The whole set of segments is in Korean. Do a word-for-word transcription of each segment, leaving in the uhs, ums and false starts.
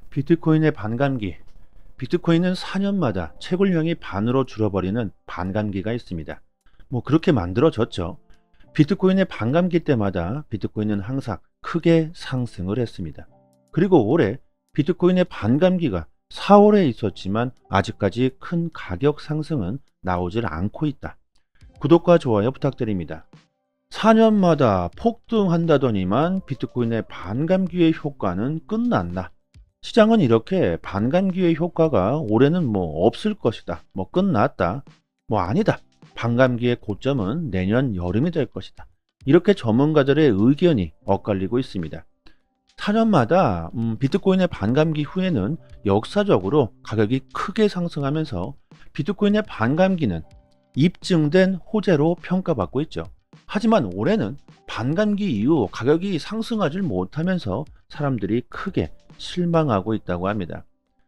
비트코인의 반감기. 비트코인은 사 년마다 채굴형이 반으로 줄어버리는 반감기가 있습니다. 뭐 그렇게 만들어졌죠. 비트코인의 반감기 때마다 비트코인은 항상 크게 상승을 했습니다. 그리고 올해 비트코인의 반감기가 사월에 있었지만 아직까지 큰 가격 상승은 나오질 않고 있다. 구독과 좋아요 부탁드립니다. 사 년마다 폭등한다더니만 비트코인의 반감기의 효과는 끝났나? 시장은 이렇게 반감기의 효과가 올해는 뭐 없을 것이다, 뭐 끝났다, 뭐 아니다, 반감기의 고점은 내년 여름이 될 것이다, 이렇게 전문가들의 의견이 엇갈리고 있습니다. 사 년마다 음, 비트코인의 반감기 후에는 역사적으로 가격이 크게 상승하면서 비트코인의 반감기는 입증된 호재로 평가받고 있죠. 하지만 올해는 반감기 이후 가격이 상승하지 못하면서 사람들이 크게 실망하고 있다고 합니다.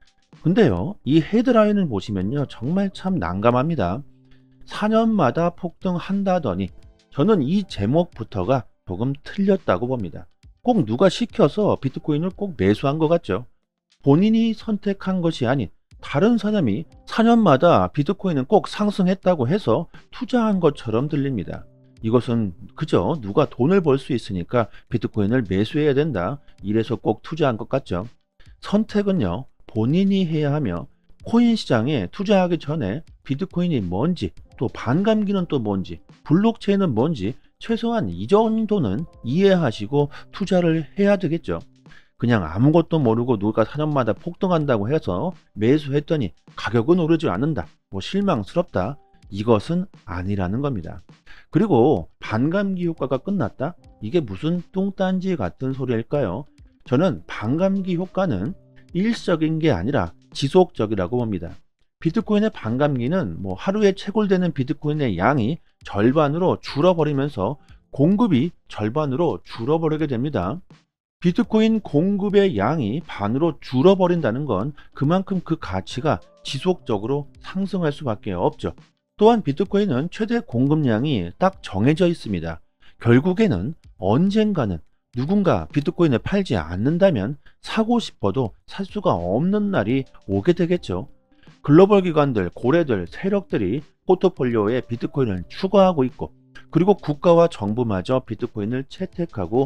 근데요, 이 헤드라인을 보시면요, 정말 참 난감합니다. 사 년마다 폭등한다더니 저는 이 제목부터가 조금 틀렸다고 봅니다. 꼭 누가 시켜서 비트코인을 꼭 매수한 것 같죠. 본인이 선택한 것이 아닌 다른 사람이 사 년마다 비트코인은 꼭 상승했다고 해서 투자한 것처럼 들립니다. 이것은 그저 누가 돈을 벌 수 있으니까 비트코인을 매수해야 된다, 이래서 꼭 투자한 것 같죠. 선택은요, 본인이 해야 하며 코인 시장에 투자하기 전에 비트코인이 뭔지, 또 반감기는 또 뭔지, 블록체인은 뭔지 최소한 이 정도는 이해하시고 투자를 해야 되겠죠. 그냥 아무것도 모르고 누가 사 년마다 폭등한다고 해서 매수했더니 가격은 오르지 않는다, 뭐 실망스럽다, 이것은 아니라는 겁니다. 그리고 반감기 효과가 끝났다? 이게 무슨 뚱딴지 같은 소리일까요? 저는 반감기 효과는 일시적인 게 아니라 지속적이라고 봅니다. 비트코인의 반감기는 뭐 하루에 채굴되는 비트코인의 양이 절반으로 줄어버리면서 공급이 절반으로 줄어버리게 됩니다. 비트코인 공급의 양이 반으로 줄어버린다는 건 그만큼 그 가치가 지속적으로 상승할 수밖에 없죠. 또한 비트코인은 최대 공급량이 딱 정해져 있습니다. 결국에는 언젠가는 누군가 비트코인을 팔지 않는다면 사고 싶어도 살 수가 없는 날이 오게 되겠죠. 글로벌 기관들, 고래들, 세력들이 포트폴리오에 비트코인을 추가하고 있고, 그리고 국가와 정부마저 비트코인을 채택하고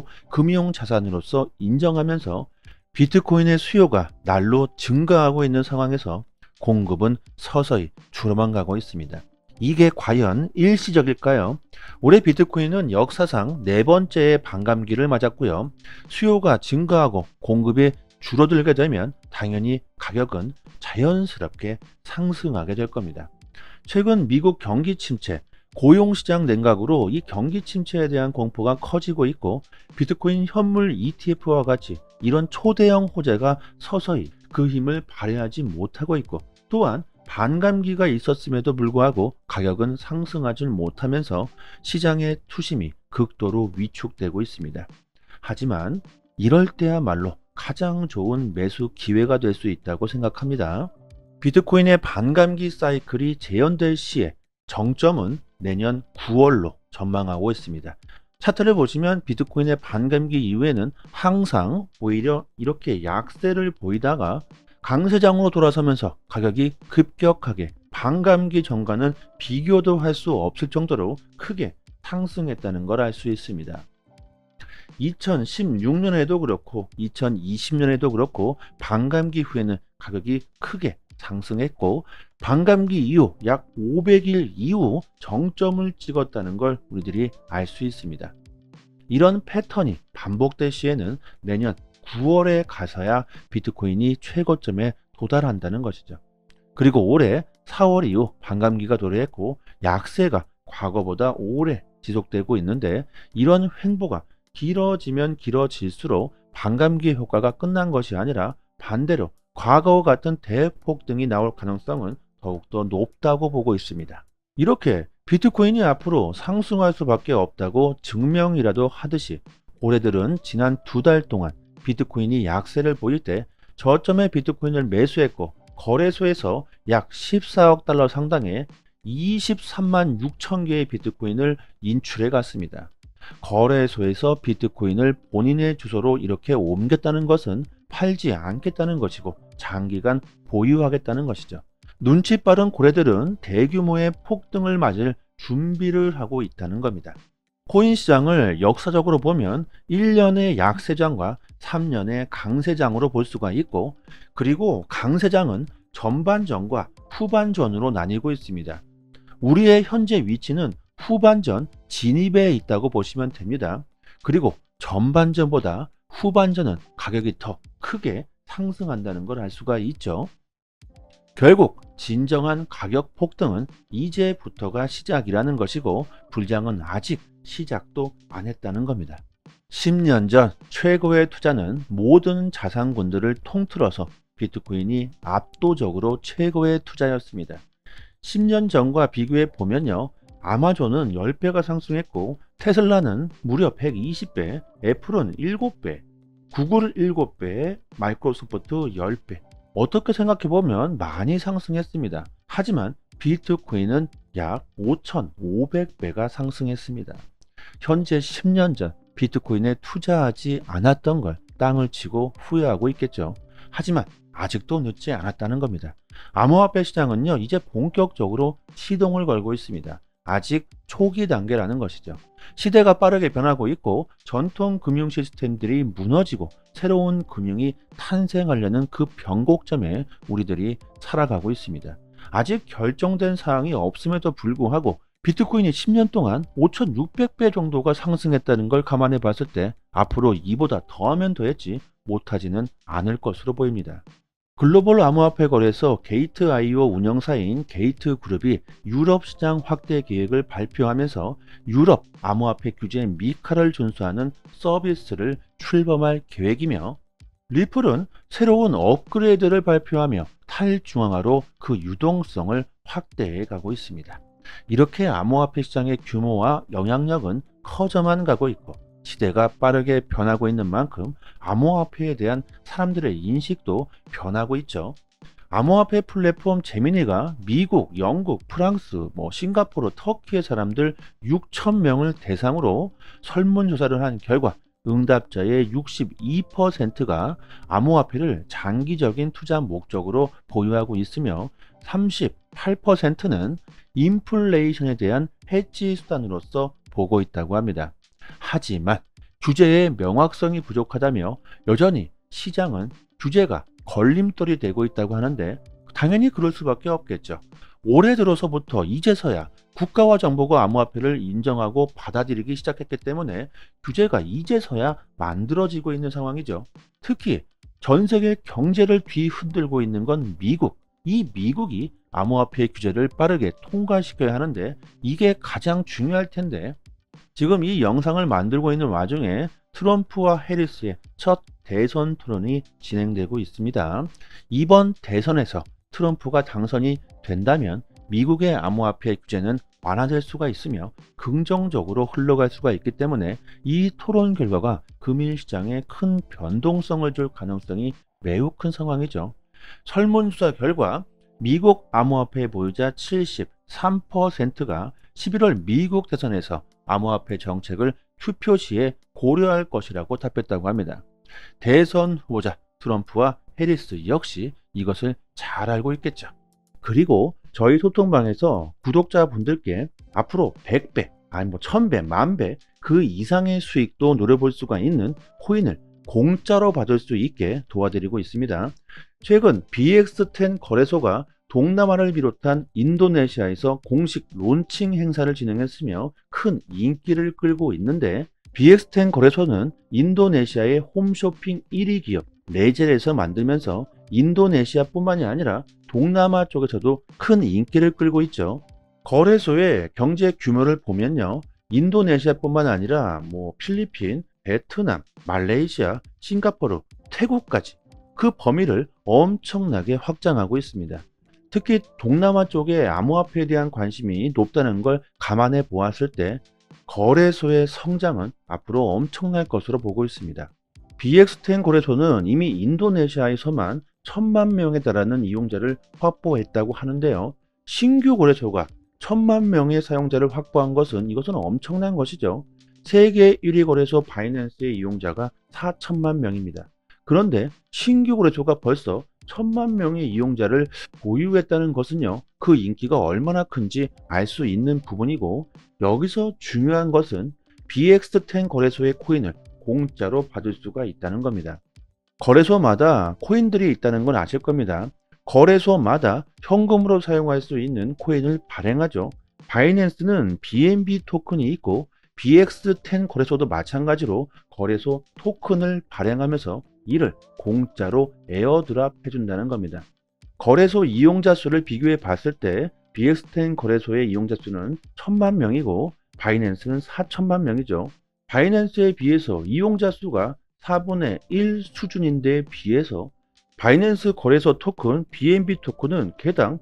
금융자산으로서 인정하면서 비트코인의 수요가 날로 증가하고 있는 상황에서 공급은 서서히 줄어만 가고 있습니다. 이게 과연 일시적일까요? 올해 비트코인은 역사상 네 번째의 반감기를 맞았고요. 수요가 증가하고 공급이 줄어들게 되면 당연히 가격은 자연스럽게 상승하게 될 겁니다. 최근 미국 경기 침체, 고용시장 냉각으로 이 경기 침체에 대한 공포가 커지고 있고, 비트코인 현물 이티에프와 같이 이런 초대형 호재가 서서히 그 힘을 발휘하지 못하고 있고, 또한 반감기가 있었음에도 불구하고 가격은 상승하지 못하면서 시장의 투심이 극도로 위축되고 있습니다. 하지만 이럴 때야말로 가장 좋은 매수 기회가 될 수 있다고 생각합니다. 비트코인의 반감기 사이클이 재현될 시에 정점은 내년 구월로 전망하고 있습니다. 차트를 보시면 비트코인의 반감기 이후에는 항상 오히려 이렇게 약세를 보이다가 강세장으로 돌아서면서 가격이 급격하게 반감기 전과는 비교도 할 수 없을 정도로 크게 상승했다는 걸 알 수 있습니다. 이천십육 년에도 그렇고 이천이십 년에도 그렇고 반감기 후에는 가격이 크게 상승했고, 반감기 이후 약 오백 일 이후 정점을 찍었다는 걸 우리들이 알 수 있습니다. 이런 패턴이 반복될 시에는 내년 구월에 가서야 비트코인이 최고점에 도달한다는 것이죠. 그리고 올해 사월 이후 반감기가 도래했고 약세가 과거보다 오래 지속되고 있는데, 이런 횡보가 길어지면 길어질수록 반감기 효과가 끝난 것이 아니라 반대로 과거와 같은 대폭등이 나올 가능성은 더욱더 높다고 보고 있습니다. 이렇게 비트코인이 앞으로 상승할 수밖에 없다고 증명이라도 하듯이, 고래들은 지난 두 달 동안 비트코인이 약세를 보일 때 저점에 비트코인을 매수했고, 거래소에서 약 십사억 달러 상당의 이십삼만 육천 개의 비트코인을 인출해 갔습니다. 거래소에서 비트코인을 본인의 주소로 이렇게 옮겼다는 것은 팔지 않겠다는 것이고 장기간 보유하겠다는 것이죠. 눈치 빠른 고래들은 대규모의 폭등을 맞을 준비를 하고 있다는 겁니다. 코인 시장을 역사적으로 보면 일 년의 약세장과 삼 년의 강세장으로 볼 수가 있고, 그리고 강세장은 전반전과 후반전으로 나뉘고 있습니다. 우리의 현재 위치는 후반전 진입에 있다고 보시면 됩니다. 그리고 전반전보다 후반전은 가격이 더 크게 상승한다는 걸 알 수가 있죠. 결국 진정한 가격 폭등은 이제부터가 시작이라는 것이고, 불장은 아직 시작도 안 했다는 겁니다. 십 년 전 최고의 투자는 모든 자산군들을 통틀어서 비트코인이 압도적으로 최고의 투자였습니다. 십 년 전과 비교해 보면요, 아마존은 십 배가 상승했고, 테슬라는 무려 백이십 배, 애플은 일곱 배, 구글 일곱 배, 마이크로소프트 십 배. 어떻게 생각해보면 많이 상승했습니다. 하지만 비트코인은 약 오천오백 배가 상승했습니다. 현재 십 년 전 비트코인에 투자하지 않았던 걸 땅을 치고 후회하고 있겠죠. 하지만 아직도 늦지 않았다는 겁니다. 암호화폐 시장은요, 이제 본격적으로 시동을 걸고 있습니다. 아직 초기 단계라는 것이죠. 시대가 빠르게 변하고 있고, 전통 금융 시스템들이 무너지고 새로운 금융이 탄생하려는 그 변곡점에 우리들이 살아가고 있습니다. 아직 결정된 사항이 없음에도 불구하고 비트코인이 십 년 동안 오천육백 배 정도가 상승했다는 걸 감안해 봤을 때 앞으로 이보다 더하면 더했지 못하지는 않을 것으로 보입니다. 글로벌 암호화폐 거래소 게이트 아이오 운영사인 게이트그룹이 유럽 시장 확대 계획을 발표하면서 유럽 암호화폐 규제 미카를 준수하는 서비스를 출범할 계획이며, 리플은 새로운 업그레이드를 발표하며 탈중앙화로 그 유동성을 확대해 가고 있습니다. 이렇게 암호화폐 시장의 규모와 영향력은 커져만 가고 있고, 시대가 빠르게 변하고 있는 만큼 암호화폐에 대한 사람들의 인식도 변하고 있죠. 암호화폐 플랫폼 제미니가 미국, 영국, 프랑스, 뭐 싱가포르, 터키의 사람들 육천 명을 대상으로 설문조사를 한 결과 응답자의 육십이 퍼센트가 암호화폐를 장기적인 투자 목적으로 보유하고 있으며, 삼십팔 퍼센트는 인플레이션에 대한 해지 수단으로서 보고 있다고 합니다. 하지만 규제의 명확성이 부족하다며 여전히 시장은 규제가 걸림돌이 되고 있다고 하는데, 당연히 그럴 수밖에 없겠죠. 올해 들어서부터 이제서야 국가와 정부가 암호화폐를 인정하고 받아들이기 시작했기 때문에 규제가 이제서야 만들어지고 있는 상황이죠. 특히 전 세계 경제를 뒤흔들고 있는 건 미국. 이 미국이 암호화폐 규제를 빠르게 통과시켜야 하는데 이게 가장 중요할 텐데, 지금 이 영상을 만들고 있는 와중에 트럼프와 해리스의 첫 대선 토론이 진행되고 있습니다. 이번 대선에서 트럼프가 당선이 된다면 미국의 암호화폐 규제는 완화될 수가 있으며 긍정적으로 흘러갈 수가 있기 때문에 이 토론 결과가 금융시장에 큰 변동성을 줄 가능성이 매우 큰 상황이죠. 설문조사 결과 미국 암호화폐 보유자 칠십삼 퍼센트가 십일월 미국 대선에서 암호화폐 정책을 투표 시에 고려할 것이라고 답했다고 합니다. 대선 후보자 트럼프와 해리스 역시 이것을 잘 알고 있겠죠. 그리고 저희 소통방에서 구독자분들께 앞으로 백 배, 아니 뭐 천 배, 만 배 그 이상의 수익도 노려볼 수가 있는 코인을 공짜로 받을 수 있게 도와드리고 있습니다. 최근 비엑스 텐 거래소가 동남아를 비롯한 인도네시아에서 공식 론칭 행사를 진행했으며 큰 인기를 끌고 있는데, 비엑스 텐 거래소는 인도네시아의 홈쇼핑 일 위 기업 레젤에서 만들면서 인도네시아뿐만이 아니라 동남아 쪽에서도 큰 인기를 끌고 있죠. 거래소의 경제 규모를 보면요, 인도네시아뿐만 아니라 뭐 필리핀, 베트남, 말레이시아, 싱가포르, 태국까지 그 범위를 엄청나게 확장하고 있습니다. 특히 동남아 쪽에 암호화폐에 대한 관심이 높다는 걸 감안해 보았을 때 거래소의 성장은 앞으로 엄청날 것으로 보고 있습니다. 비엑스 텐 거래소는 이미 인도네시아에서만 천만 명에 달하는 이용자를 확보했다고 하는데요. 신규 거래소가 천만 명의 사용자를 확보한 것은 이것은 엄청난 것이죠. 세계 일 위 거래소 바이낸스의 이용자가 사천만 명입니다. 그런데 신규 거래소가 벌써 천만 명의 이용자를 보유했다는 것은요, 그 인기가 얼마나 큰지 알 수 있는 부분이고, 여기서 중요한 것은 비엑스 텐 거래소의 코인을 공짜로 받을 수가 있다는 겁니다. 거래소마다 코인들이 있다는 건 아실 겁니다. 거래소마다 현금으로 사용할 수 있는 코인을 발행하죠. 바이낸스는 비엔비 토큰이 있고 비엑스 텐 거래소도 마찬가지로 거래소 토큰을 발행하면서 이를 공짜로 에어드랍 해준다는 겁니다. 거래소 이용자 수를 비교해 봤을 때 비엑스 텐 거래소의 이용자 수는 천만 명이고 바이낸스는 사천만 명이죠. 바이낸스에 비해서 이용자 수가 사분의 일 수준인데 비해서 바이낸스 거래소 토큰 비엔비 토큰은 개당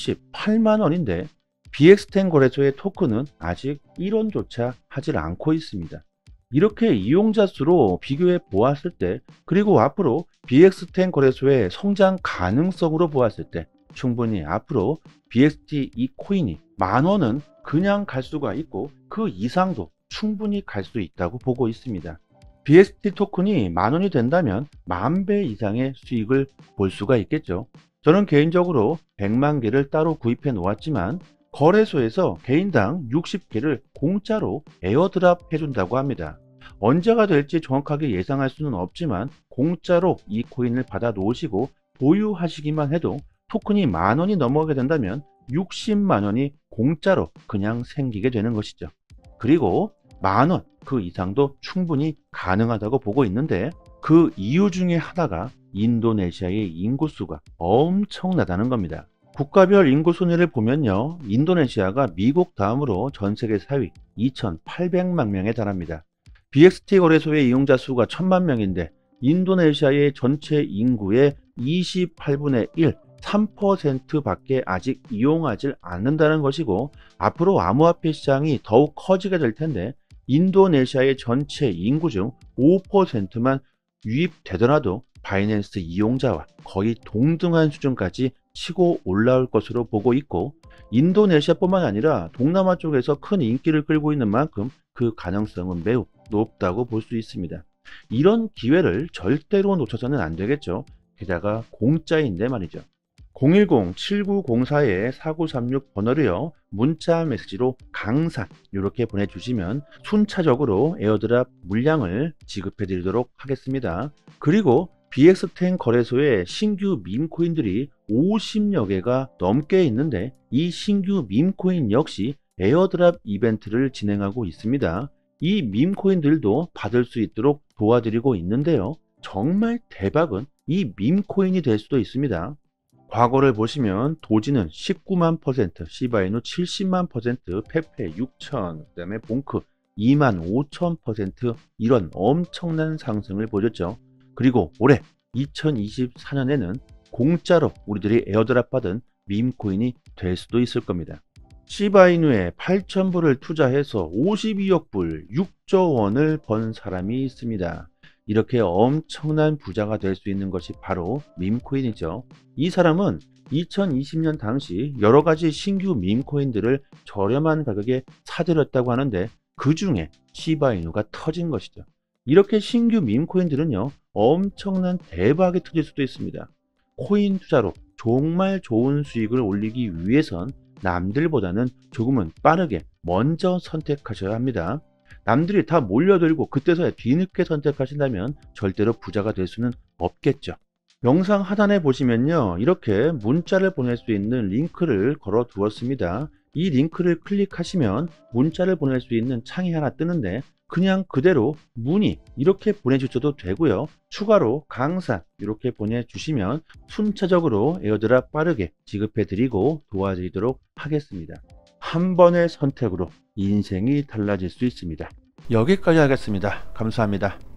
칠십팔만 원인데 비엑스 텐 거래소의 토큰은 아직 일 원조차 하질 않고 있습니다. 이렇게 이용자 수로 비교해 보았을 때, 그리고 앞으로 비엑스 텐 거래소의 성장 가능성으로 보았을 때 충분히 앞으로 비엑스티 이 코인이 만 원은 그냥 갈 수가 있고 그 이상도 충분히 갈 수 있다고 보고 있습니다. 비엑스티 토큰이 만 원이 된다면 만 배 이상의 수익을 볼 수가 있겠죠. 저는 개인적으로 백만 개를 따로 구입해 놓았지만 거래소에서 개인당 육십 개를 공짜로 에어드랍 해준다고 합니다. 언제가 될지 정확하게 예상할 수는 없지만 공짜로 이 코인을 받아 놓으시고 보유하시기만 해도 토큰이 만 원이 넘어가게 된다면 육십만 원이 공짜로 그냥 생기게 되는 것이죠. 그리고 만 원 그 이상도 충분히 가능하다고 보고 있는데, 그 이유 중에 하나가 인도네시아의 인구수가 엄청나다는 겁니다. 국가별 인구 순위를 보면요, 인도네시아가 미국 다음으로 전세계 사 위 이천팔백만 명에 달합니다. 비엑스티 거래소의 이용자 수가 천만 명인데 인도네시아의 전체 인구의 이십팔분의 일, 삼 퍼센트 밖에 아직 이용하지 않는다는 것이고, 앞으로 암호화폐 시장이 더욱 커지게 될 텐데 인도네시아의 전체 인구 중 오 퍼센트만 유입되더라도 바이낸스 이용자와 거의 동등한 수준까지 치고 올라올 것으로 보고 있고, 인도네시아뿐만 아니라 동남아 쪽에서 큰 인기를 끌고 있는 만큼 그 가능성은 매우 높다고 볼 수 있습니다. 이런 기회를 절대로 놓쳐서는 안 되겠죠. 게다가 공짜인데 말이죠. 공일공 칠구공사 사구삼육 번호로요, 문자 메시지로 강산 이렇게 보내주시면 순차적으로 에어드랍 물량을 지급해 드리도록 하겠습니다. 그리고 비엑스 텐 거래소에 신규 밈코인들이 오십여 개가 넘게 있는데 이 신규 밈코인 역시 에어드랍 이벤트를 진행하고 있습니다. 이 밈코인들도 받을 수 있도록 도와드리고 있는데요, 정말 대박은 이 밈코인이 될 수도 있습니다. 과거를 보시면 도지는 십구만 퍼센트, 시바이누 칠십만 퍼센트, 페페 육천, 그 다음에 봉크 이만 오천 퍼센트 이런 엄청난 상승을 보였죠. 그리고 올해 이천이십사 년에는 공짜로 우리들이 에어드랍 받은 밈코인이 될 수도 있을 겁니다. 시바이누에 팔천 불을 투자해서 오십이억 불, 육조 원을 번 사람이 있습니다. 이렇게 엄청난 부자가 될 수 있는 것이 바로 밈코인이죠. 이 사람은 이천이십 년 당시 여러가지 신규 밈코인들을 저렴한 가격에 사들였다고 하는데 그 중에 시바이누가 터진 것이죠. 이렇게 신규 밈코인들은요, 엄청난 대박이 터질 수도 있습니다. 코인 투자로 정말 좋은 수익을 올리기 위해선 남들보다는 조금은 빠르게 먼저 선택하셔야 합니다. 남들이 다 몰려들고 그때서야 뒤늦게 선택하신다면 절대로 부자가 될 수는 없겠죠. 영상 하단에 보시면요, 이렇게 문자를 보낼 수 있는 링크를 걸어 두었습니다. 이 링크를 클릭하시면 문자를 보낼 수 있는 창이 하나 뜨는데 그냥 그대로 문의 이렇게 보내주셔도 되고요, 추가로 강산 이렇게 보내주시면 순차적으로 에어드랍 빠르게 지급해 드리고 도와드리도록 하겠습니다. 한 번의 선택으로 인생이 달라질 수 있습니다. 여기까지 하겠습니다. 감사합니다.